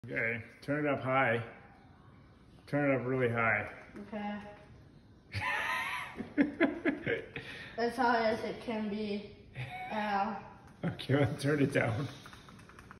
Okay, turn it up high. Turn it up really high. Okay. As high as it can be. Ow. Okay, well, turn it down.